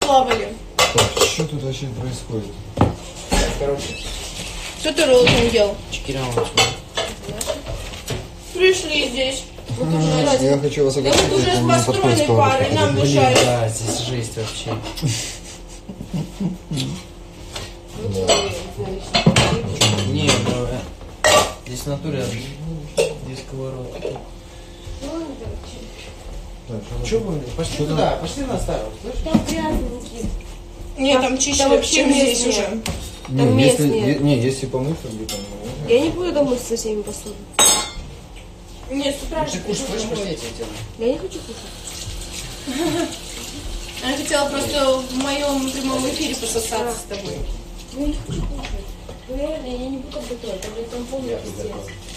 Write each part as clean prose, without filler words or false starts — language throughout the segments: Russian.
поплавали. Так, что тут вообще происходит? Короче. Что ты роллы там делал? Чекирял. Пришли здесь. Я хочу вас Да огорчить. вот уже с построенной парой нам мешают. Да, здесь жесть вообще. Не, ну здесь в натуре здесь сковородка. Че вы? Пошли туда, пошли на старую, слышишь? Там грязненький. Нет, там чище, чем здесь уже. Там мест нет. Если помыть, то где-то. Я не буду домой со всеми посуду. Нет, с утра Ты же кушать хочешь, пошли я тебе делаю. Я не хочу кушать. Она хотела просто в моем прямом эфире пососаться с тобой. Я не хочу кушать. Ну реально, я не буду готовить. Там полный пиздец.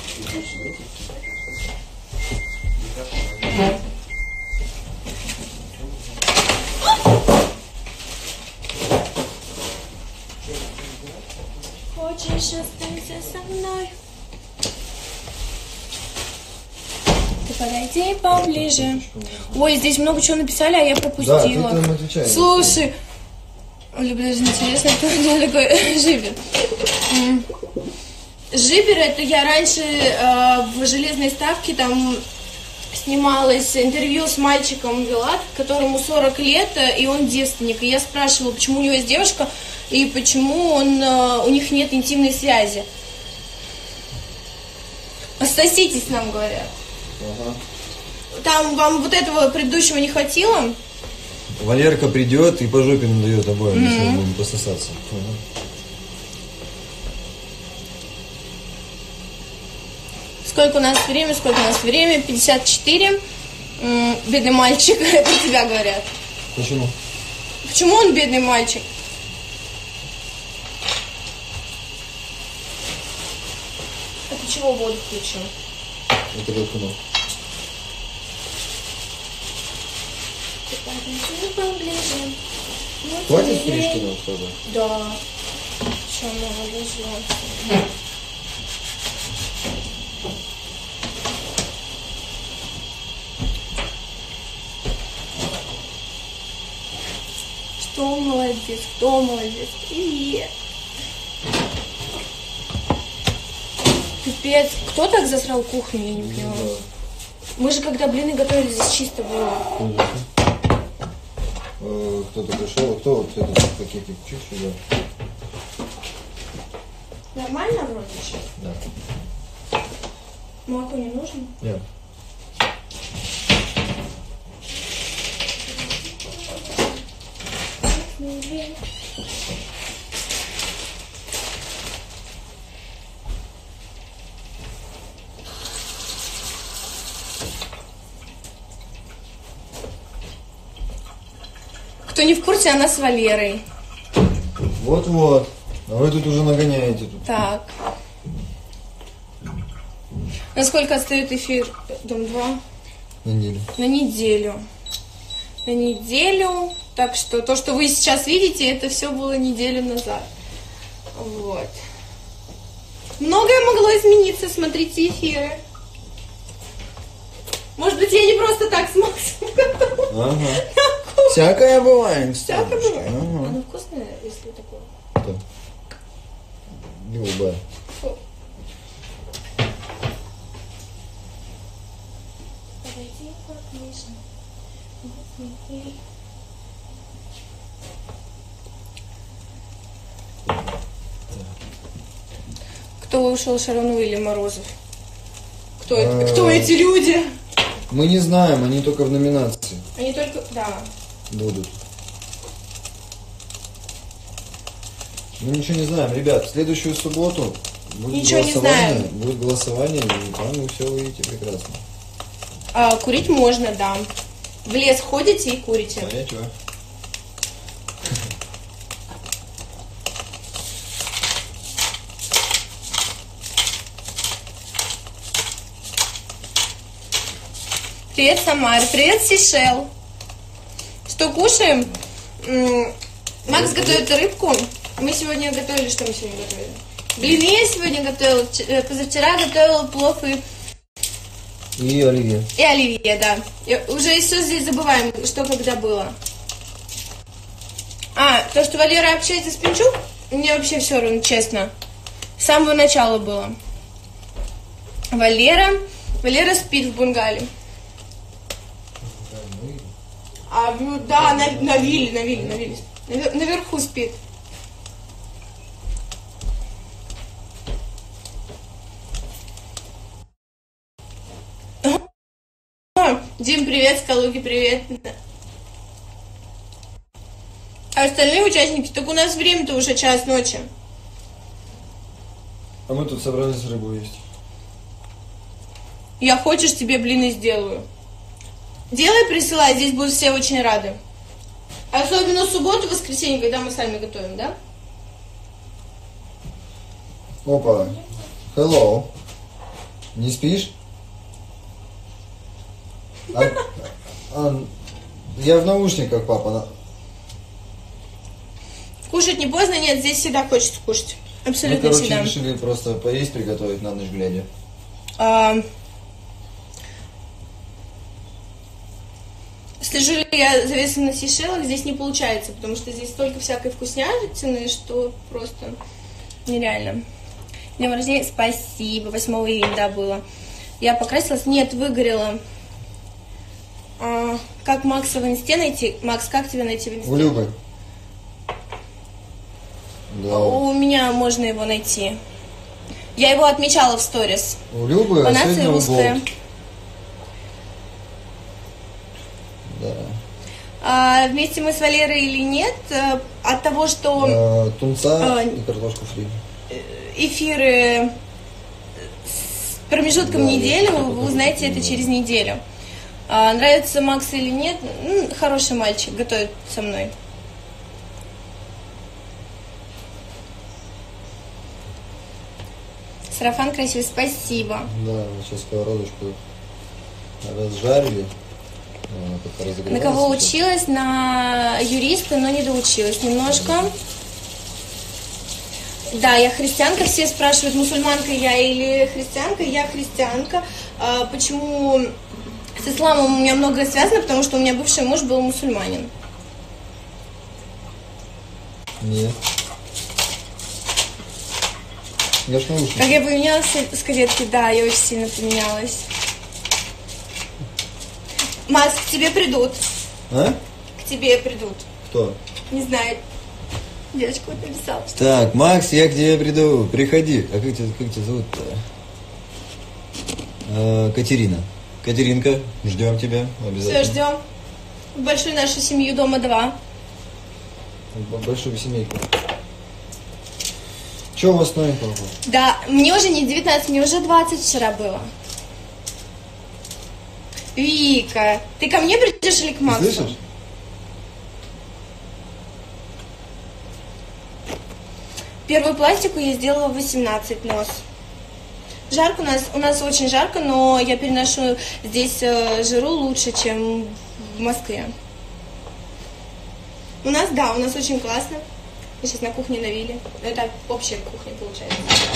Хочешь остаться со мной? Ты подойди поближе. Ой, здесь много чего написали, а я Да, ты пропустила. там отвечаешь. Слушай, Оля, даже интересно, кто это такой Жибер. Жибер, это я раньше в «Железной ставке» там снималось интервью с мальчиком Вилат, которому 40 лет, и он девственник. И я спрашивала, почему у него есть девушка, и почему у них нет интимной связи. Соситесь, нам говорят. Ага. Там вам вот этого предыдущего не хватило? Валерка придет и по жопе надает обоим, если мы будем пососаться. Сколько у нас время? 54. Бедный мальчик, это тебя говорят. Почему? Почему он бедный мальчик? А ты чего воду включил? Это как оно? Хватит стрижки нам тогда? Да. Что много дошло? Кто молодец? Кто молодец? Привет. Пипец. Кто так засрал кухню? Я не понимаю. Мы же когда блины готовили, здесь чисто было. Кто-то пришел, кто вот этот пакетик чуть-чуть, да. Нормально вроде сейчас? Да. Молоко не нужно? Нет. Кто не в курсе, она с Валерой. Вот-вот. А вы тут уже нагоняете тут. Так. Насколько отстает эфир? Дом 2? Неделю. На неделю. На неделю. Так что то, что вы сейчас видите, это все было неделю назад. Вот. Многое могло измениться. Смотрите эфиры. Может быть, я не просто так с Максом готовила. Ага. Всякое бывает, кстати. Всякое бывает. Ага. Оно вкусное, если такое. Кто? Люба. Фу. Подойди поближе. Кто ушел, Шаронов или Морозов? Кто эти люди? Мы не знаем, они только в номинации Они только... Да. будут. Мы ничего не знаем. Ребят, в следующую субботу будет Ничего не голосование. знаем. Будет голосование, и там вы все увидите прекрасно. Курить можно, да. В лес ходите и курите. А я чего? Привет, Самара. Привет, Сейшел. Что кушаем? Макс готовит рыбку. Мы сегодня готовили... Что мы сегодня готовили? Блины я сегодня готовила. Позавчера готовила плов И оливье. и оливье, да. Уже все здесь забываем, что когда было. То, что Валера общается с Пинчук, мне вообще все равно, честно. С самого начала было. Валера спит в Бунгале. Да, на вилле. Наверху спит. Дим, привет, Скалуги, привет. А остальные участники, так у нас время-то уже 1:00 ночи. А мы тут собрались рыбу есть. Я хочешь, тебе блины сделаю. Делай, присылай, здесь будут все очень рады. Особенно в субботу, воскресенье, когда мы сами готовим, да? Опа. Hello. Не спишь? Я в наушниках, папа. Кушать не поздно? Нет, здесь всегда хочется кушать. Абсолютно Мы, всегда. решили просто поесть, приготовить на ночь глядя. Слежу ли я за весом на Сейшелах? Здесь не получается, потому что здесь столько всякой вкуснятины, что просто нереально. Днем рождения, спасибо. 8 июня, да, было. Я покрасилась? Нет, выгорела. Как Макса в инсте найти? Макс, как тебя найти в инсте? У Любы. Да. У меня можно его найти. Я его отмечала в сторис. У Любы, По нации сегодня русская. Голд. Да. Вместе мы с Валерой или нет? От того, что тунца и картошку фри. Эфиры с промежутком недели, вы узнаете это через неделю. Нравится Макс или нет? Хороший мальчик, готовит со мной. Сарафан красивый, спасибо. Да, сейчас сковородочку разжарили. На кого училась? На юриста, но не доучилась немножко. Да, я христианка. Все спрашивают, мусульманка я или христианка. Я христианка. Почему с исламом у меня многое связано? Потому что у меня бывший муж был мусульманин. Нет. Я ж наушники. Как я поменялась с кадетки? Да, я очень сильно поменялась. Макс, к тебе придут. А? К тебе придут. Кто? Не знаю. Девочка вот написала. Так, Макс, я к тебе приду. Приходи. А как тебя зовут-то? Катерина. Катеринка, ждем тебя обязательно. Все, ждем. В большую нашу семью дома 2. Большую семейку. Че у вас новенького? Да, мне уже не 19, мне уже 20 вчера было. Вика, ты ко мне придешь или к Максу? Слышишь? Первую пластику я сделала в 18 нос. Жарко у нас очень жарко, но я переношу здесь жару лучше, чем в Москве. У нас очень классно. Мы сейчас на кухне на вилле. Это общая кухня получается.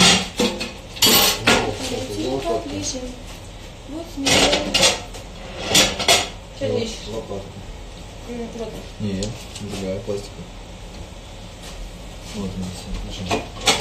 Вот что ты ищешь? Лопатка. Вот. Нет, другая пластика. Вот она все.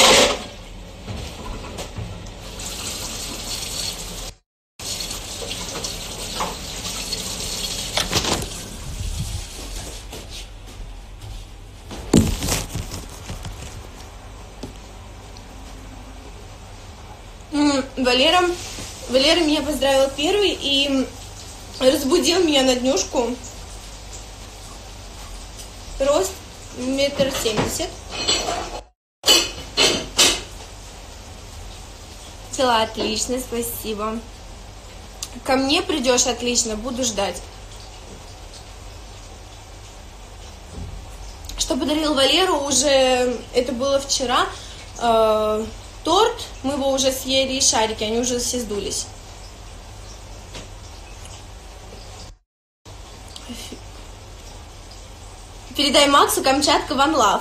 Валера меня поздравил первый и разбудил меня на днюшку. Рост 1,70 м. Дела отлично, спасибо. Ко мне придешь, отлично, буду ждать. Что подарил Валеру, уже это было вчера. Торт, мы его уже съели, и шарики, они уже все сдулись. Передай Максу, Камчатка, one love.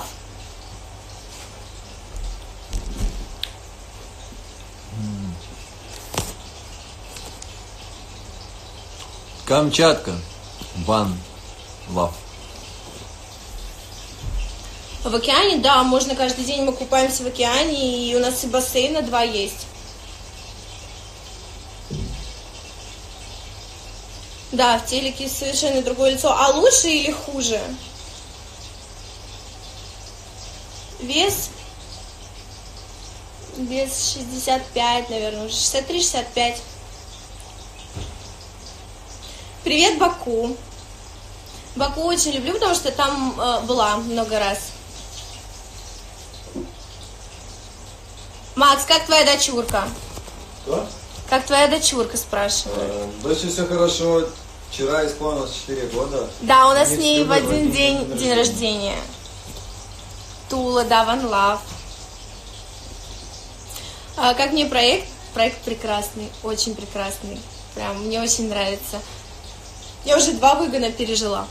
Камчатка, one love. В океане, да, можно каждый день, мы купаемся в океане, и у нас и бассейна 2 есть. Да, в телеке совершенно другое лицо. А лучше или хуже? Вес? Вес 65, наверное, уже 63-65. Привет, Баку. Баку очень люблю, потому что там была много раз. Макс, как твоя дочурка? Что? Как твоя дочурка, спрашиваю. Дочке все хорошо. Вчера исполнилось 4 года. Да, у нас Они с ней с в Любой один день день день рождения. Тула, да, One Love. Как мне проект? Проект прекрасный, очень прекрасный. Прям, мне очень нравится. Я уже 2 выгона пережила.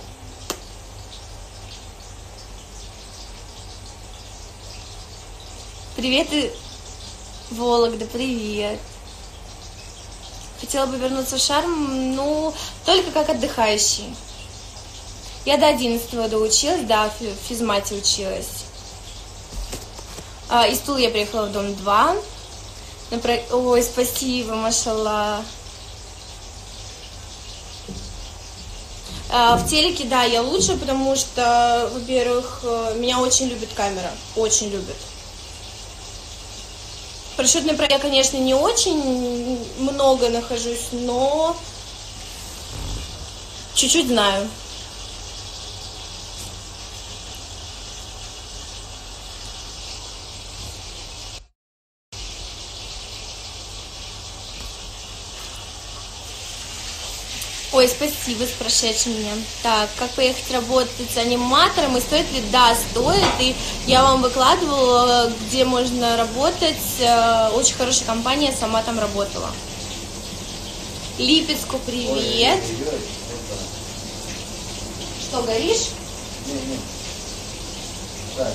Привет, Вологда, привет. Хотела бы вернуться в Шарм, ну, только как отдыхающий. Я до 11-го доучилась, да, в физмате училась. Из Тулы я приехала в дом 2. Ой, спасибо, машаллах. В телеке, да, я лучше, потому что, во-первых, меня очень любит камера, очень любит. Парашютный проект я, конечно, не очень много нахожусь, но чуть-чуть знаю. Ой, спасибо с прошедшим меня. Так, как поехать работать с аниматором и стоит ли? Да, стоит. И я вам выкладывала, где можно работать. Очень хорошая компания, сама там работала. Липецку привет. Что, горишь? Не. Так.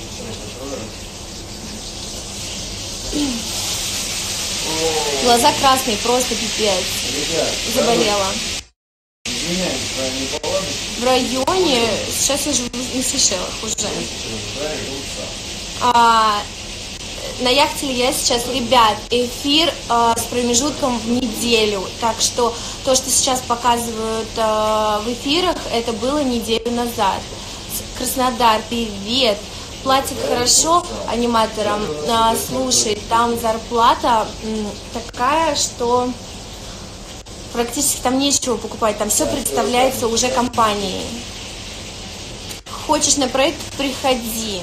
Глаза красные, просто пипец. Ребят, Заболела. извиняюсь, не положишь? В районе, сейчас я живу на Сейшелах уже. На яхте я сейчас, ребят, эфир с промежутком в неделю. Так что то, что сейчас показывают в эфирах, это было неделю назад. Краснодар, привет. Платят хорошо аниматорам. Слушай, там зарплата такая, что практически там нечего покупать. Там все представляется уже компанией. Хочешь на проект, приходи.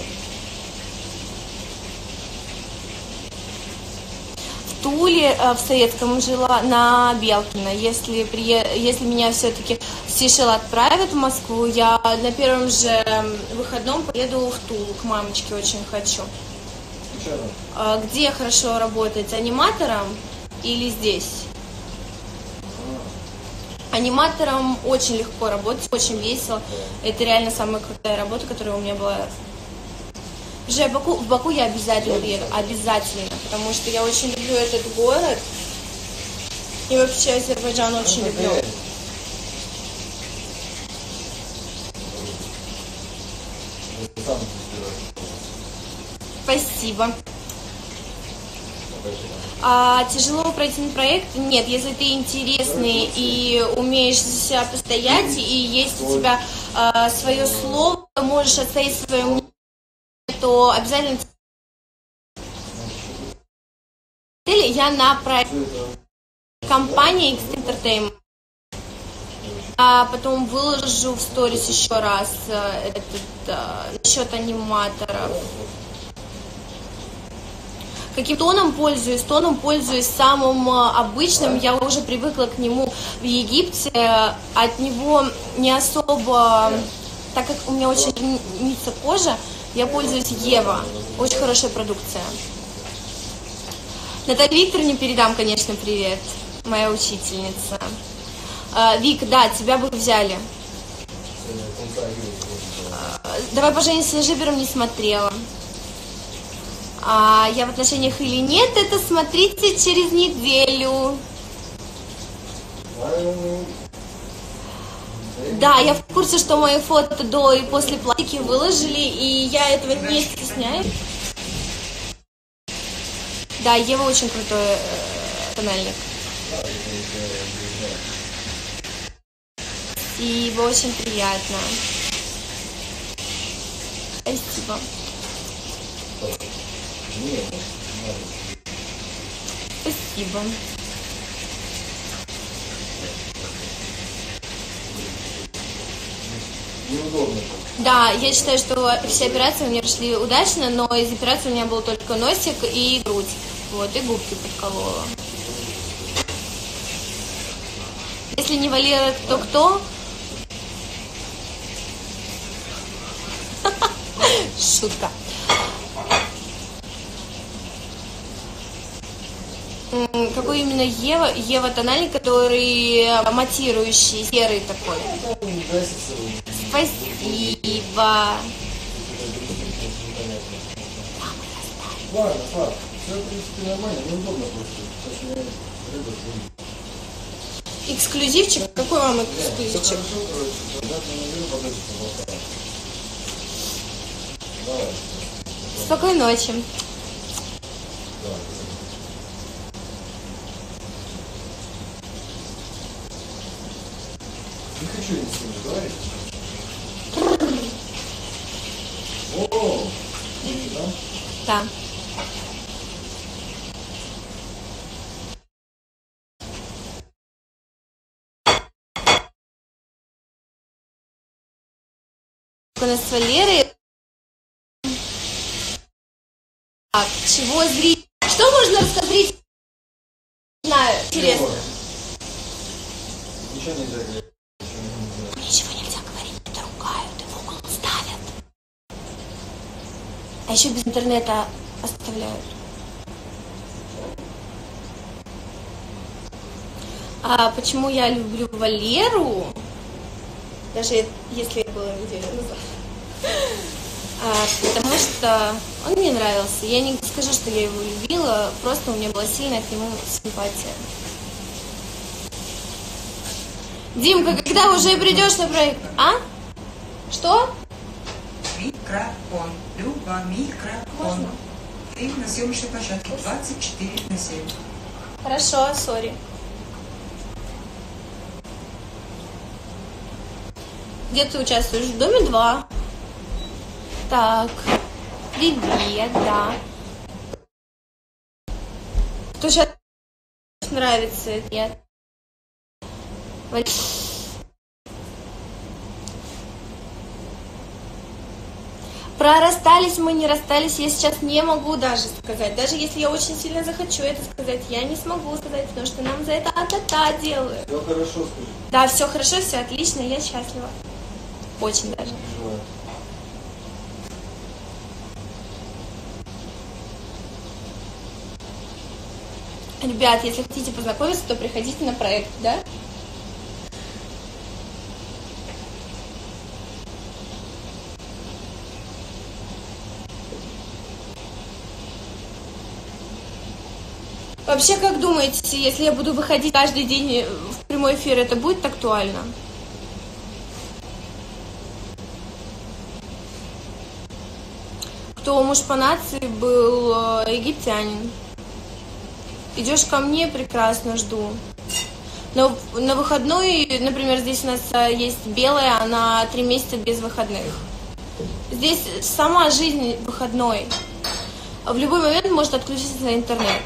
В Туле, в Советском, жила на Белкина. Если меня все-таки с Сейшел отправят в Москву, я на первом же выходном поеду в Тулу, к мамочке очень хочу. Где хорошо работать, аниматором или здесь? Аниматором очень легко работать, очень весело. Это реально самая крутая работа, которая у меня была. Уже в Баку я обязательно приеду, обязательно, потому что я очень люблю этот город. И вообще Азербайджан очень люблю. Спасибо. Тяжело пройти на проект? Нет, если ты интересный и умеешь за себя постоять, и есть у тебя свое слово, можешь отстоять свое мнение, то обязательно. Я на проекте компании X Entertainment. А потом выложу в сторис еще раз насчет аниматоров. Каким тоном пользуюсь? Тоном пользуюсь самым обычным. Я уже привыкла к нему в Египте. От него не особо, так как у меня очень гнится кожа, я пользуюсь Ева. Очень хорошая продукция. Наталье Викторовне передам, конечно, привет. Моя учительница. Вик, да, тебя бы взяли. Давай поженимся с Жибером не смотрела. Я в отношениях или нет, это смотрите через неделю. Да, я в курсе, что мои фото до и после пластики выложили, и я этого не стесняюсь. Да, Ева очень крутой тональник. Спасибо, очень приятно. Спасибо. Спасибо. Неудобно. Да, я считаю, что все операции у меня прошли удачно, но из операции у меня был только носик и грудь. Вот, и губки подколола. Если не Валера, то кто? Шутка. Какой именно Ева? Ева тональник, который матирующий, серый такой. Спасибо. Ладно, Слав, все в принципе нормально, неудобно просто. Сейчас у меня рыба звонит. Эксклюзивчик? Какой вам Все эксклюзивчик? хорошо, короче, когда-то наверху подальше поболтаем. Давай. Спокойной ночи. Давай. Не хочу ни с кем говорить. О, да? Да. У нас с Валерой. Так, чего зрить? Что можно рассказать? Не знаю, интересно. Ничего нельзя говорить. Ничего нельзя говорить, это ругают и в угол ставят. А еще без интернета оставляют. А почему я люблю Валеру? Даже если это было неделю назад. Потому что он мне нравился. Я не скажу, что я его любила, просто у меня была сильная к нему симпатия. Димка, когда уже придешь на проект? А? Что? Микрофон. Люба, микрофон. Можно? Ты на съемочной площадке 24/7. Хорошо, сори. Где ты участвуешь? В доме 2. Так. Привет, да. Кто сейчас нравится? Нет. Про расстались мы, не расстались, я сейчас не могу даже сказать. Даже если я очень сильно захочу это сказать, я не смогу сказать, потому что нам за это а-та-та делают. Все хорошо, скажи. Да, все хорошо, все отлично, я счастлива. Очень даже. Желаю. Ребят, если хотите познакомиться, то приходите на проект, да? Вообще, как думаете, если я буду выходить каждый день в прямой эфир, это будет актуально? Кто муж по нации был египтянин. Идешь ко мне, прекрасно, жду. Но на выходной, например, здесь у нас есть белая, она 3 месяца без выходных. Здесь сама жизнь выходной. В любой момент может отключиться на интернет.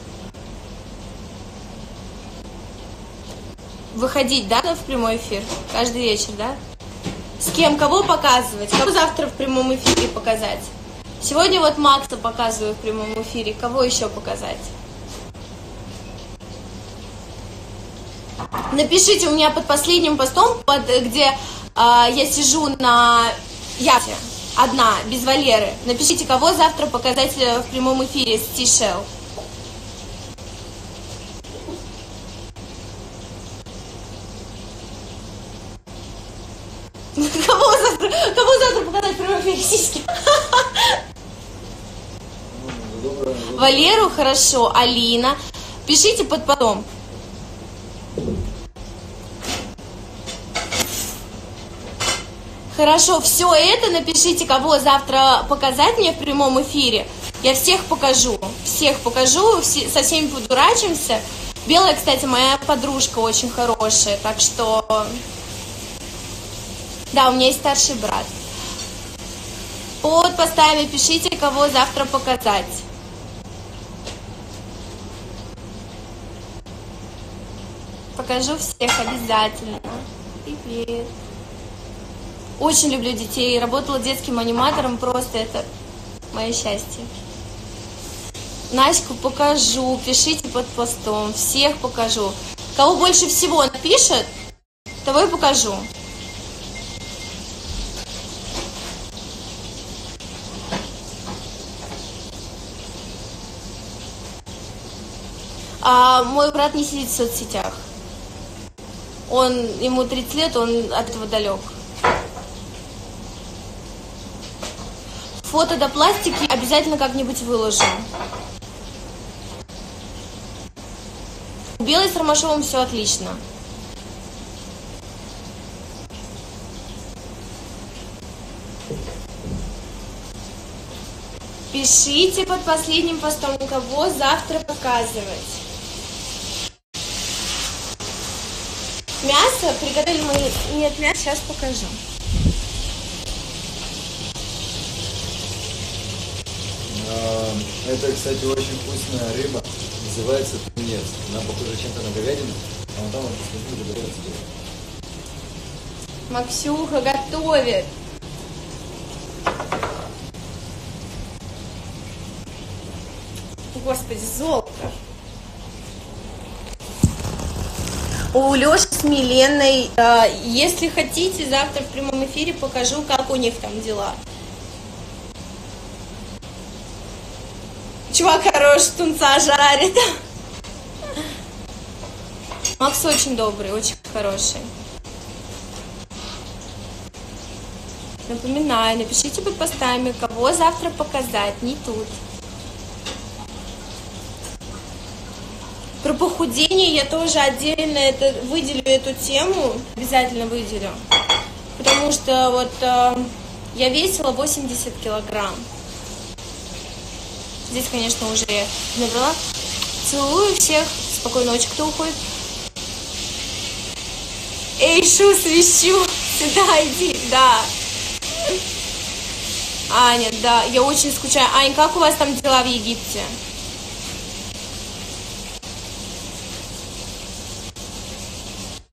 Выходить, да, в прямой эфир? Каждый вечер, да? С кем, кого показывать? Кого завтра в прямом эфире показать? Сегодня вот Макса показываю в прямом эфире. Кого еще показать? Напишите у меня под последним постом, где я сижу на яхте, одна, без Валеры. Напишите, кого завтра показать в прямом эфире с Тишел. Кого завтра показать в прямом эфире сиськи? Валеру, хорошо, Алина. Пишите под потом. Хорошо, все это напишите, кого завтра показать мне в прямом эфире. Я всех покажу, со всеми подурачимся. Белая, кстати, моя подружка очень хорошая, так что... Да, у меня есть старший брат. Под постами пишите, кого завтра показать. Покажу всех обязательно. Привет. Очень люблю детей. Работала детским аниматором, просто это мое счастье. Наську покажу, пишите под постом, всех покажу. Кого больше всего напишет, того и покажу. А мой брат не сидит в соцсетях. Ему 30 лет, он от этого далек. Фото до пластики обязательно как-нибудь выложу. У Белой с Ромашовым все отлично. Пишите под последним постом, кого завтра показывать. Мясо приготовили мы. Нет, мясо сейчас покажу. Это, кстати, очень вкусная рыба. Называется тунец. Она похожа чем-то на говядину, а вон там вот посмотрите, добавляется дело. Максюха готовит. Господи, золото. У Лёши с Миленой, если хотите, завтра в прямом эфире покажу, как у них там дела. Чувак хороший, тунца жарит. Макс очень добрый, очень хороший. Напоминаю, напишите под постами, кого завтра показать, не тут. Про похудение я тоже отдельно выделю эту тему, обязательно выделю. Потому что вот я весила 80 килограмм. Здесь, конечно, уже я набрала. Целую всех. Спокойной ночи, кто уходит. Эй, Шу, свищу. Сюда иди, да. Аня, да, я очень скучаю. Ань, как у вас там дела в Египте?